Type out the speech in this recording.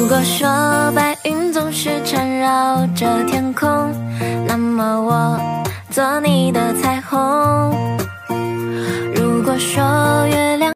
如果说白云总是缠绕着天空，那么我做你的彩虹。如果说